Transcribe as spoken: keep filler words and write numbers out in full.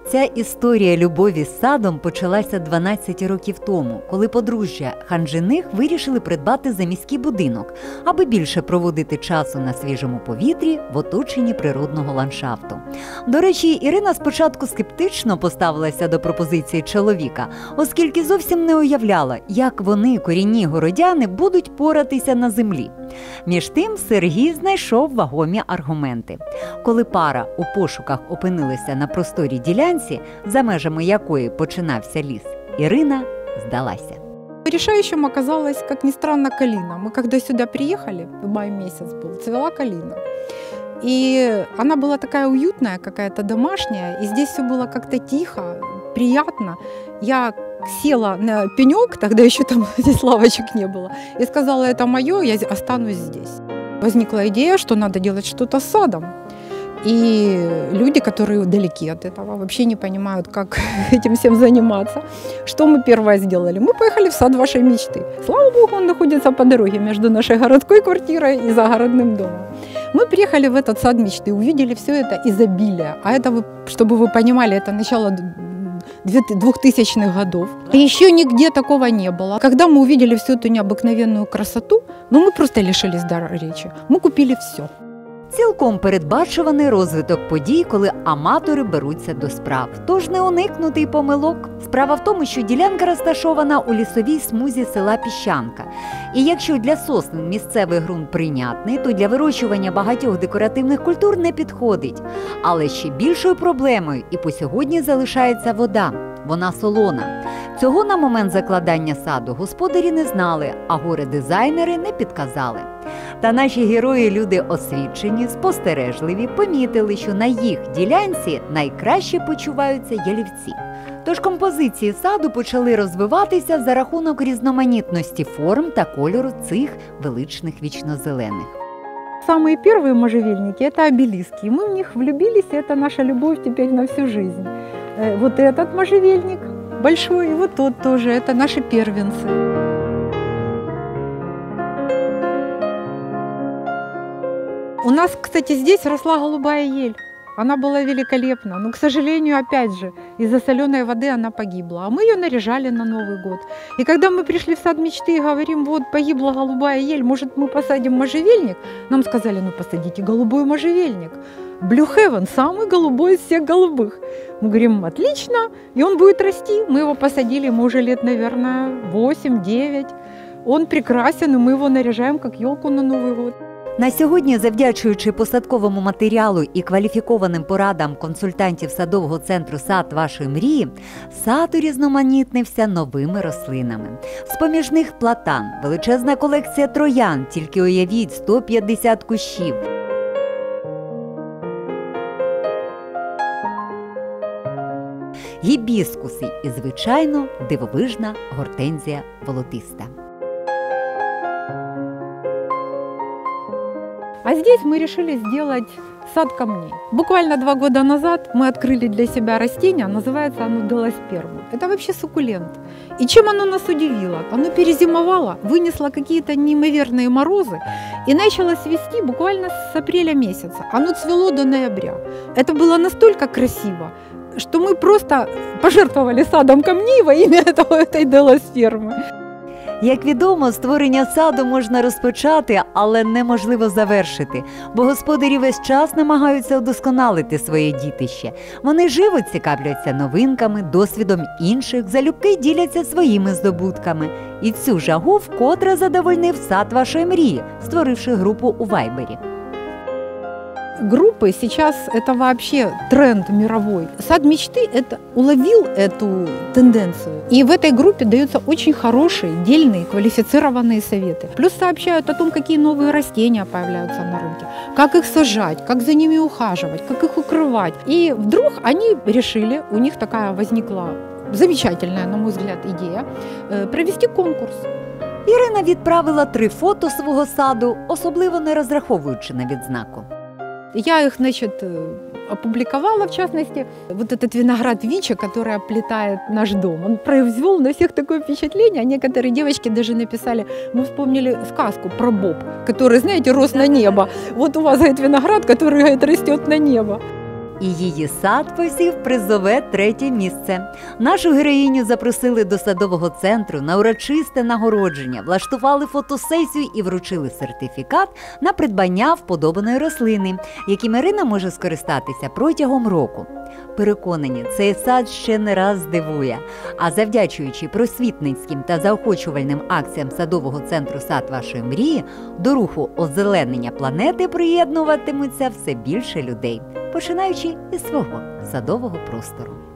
Ця історія любові з садом почалася дванадцять років тому, коли подружжя Ханжиних вирішили придбати заміський будинок, аби більше проводити часу на свіжому повітрі в оточенні природного ландшафту. До речі, Ірина спочатку скептично поставилася до пропозиції чоловіка, оскільки зовсім не уявляла, як вони, корінні городяни, будуть поратися на землі. Між тим Сергій знайшов вагомі аргументи. Коли пара у пошуках опинилася на просторій ділянці, за межами якої починався ліс, Ірина здалася. Решающим оказалась, как ни странно, калина. Мы когда сюда приехали, в мае месяц был, цвела калина. И она была такая уютная, какая-то домашняя, и здесь все было как-то тихо, приятно. Я села на пенек, тогда еще там здесь лавочек не было, и сказала: это мое, я останусь здесь. Возникла идея, что надо делать что-то с садом. И люди, которые далеки от этого, вообще не понимают, как этим всем заниматься. Что мы первое сделали? Мы поехали в сад вашей мечты. Слава богу, он находится по дороге между нашей городской квартирой и загородным домом. Мы приехали в этот сад мечты, увидели все это изобилие. А это, чтобы вы понимали, это начало двухтысячных годов. И еще нигде такого не было. Когда мы увидели всю эту необыкновенную красоту, ну мы просто лишились дара речи. Мы купили все. Цілком передбачуваний розвиток подій, коли аматори беруться до справ. Тож не уникнути й помилок. Справа в тому, що ділянка розташована у лісовій смузі села Піщанка. І якщо для сосен місцевий ґрунт прийнятний, то для вирощування багатьох декоративних культур не підходить. Але ще більшою проблемою і по сьогодні залишається вода. Вона солона. Цього на момент закладання саду господарі не знали, а горе-дизайнери не підказали. Та наші герої – люди освічені, спостережливі, помітили, що на їх ділянці найкраще почуваються ялівці. Тож композиції саду почали розвиватися за рахунок різноманітності форм та кольору цих величних вічнозелених. Самые первые можжевельники – это обелиски. Мы в них влюбились, и это наша любовь теперь на всю жизнь. Вот этот можжевельник большой, и вот тот тоже – это наши первенцы. У нас, кстати, здесь росла голубая ель. Она была великолепна, но, к сожалению, опять же, из-за соленой воды она погибла. А мы ее наряжали на Новый год. И когда мы пришли в сад мечты и говорим: вот погибла голубая ель, может, мы посадим можжевельник? Нам сказали: ну посадите голубой можжевельник. Blue Heaven, самый голубой из всех голубых. Мы говорим: отлично, и он будет расти. Мы его посадили, мы уже лет, наверное, восемь-девять. Он прекрасен, и мы его наряжаем как елку на Новый год. На сьогодні, завдячуючи посадковому матеріалу і кваліфікованим порадам консультантів садового центру «Сад вашої мрії», сад урізноманітнився новими рослинами. З-поміж них платан, величезна колекція троянд, тільки уявіть, сто п'ятдесят кущів. Гібіскуси і, звичайно, дивовижна гортензія волотиста. А здесь мы решили сделать сад камней. Буквально два года назад мы открыли для себя растение, называется оно делосперма. Это вообще суккулент. И чем оно нас удивило? Оно перезимовало, вынесло какие-то неимоверные морозы и начало цвести буквально с апреля месяца. Оно цвело до ноября. Это было настолько красиво, что мы просто пожертвовали садом камней во имя этого, этой делоспермы. Як відомо, створення саду можна розпочати, але неможливо завершити, бо господарі весь час намагаються удосконалити своє дітище. Вони живо цікавляться новинками, досвідом інших, залюбки діляться своїми здобутками. І цю жагу вкотре задовольнив сад вашої мрії, створивши групу у Вайбері. Группы сейчас это вообще тренд мировой. Сад мечты это уловил эту тенденцию. И в этой группе даются очень хорошие, дельные, квалифицированные советы. Плюс сообщают о том, какие новые растения появляются на рынке, как их сажать, как за ними ухаживать, как их укрывать. И вдруг они решили, у них такая возникла замечательная, на мой взгляд, идея, провести конкурс. Ірина відправила три фото свого саду, особливо не розраховуючи на відзнаку. Я их, значит, опубликовала, в частности, вот этот виноград Вича, который оплетает наш дом. Он произвел на всех такое впечатление. Некоторые девочки даже написали, мы вспомнили сказку про боб, который, знаете, рос на небо. Вот у вас, говорит, виноград, который, говорит, растет на небо. І її сад посів призове третє місце. Нашу героїню запросили до садового центру на урочисте нагородження, влаштували фотосесію і вручили сертифікат на придбання вподобаної рослини, яким Ірина може скористатися протягом року. Переконані, цей сад ще не раз здивує. А завдячуючи просвітницьким та заохочувальним акціям садового центру «Сад вашої мрії», до руху озеленення планети приєднуватимуться все більше людей, починаючи із свого садового простору.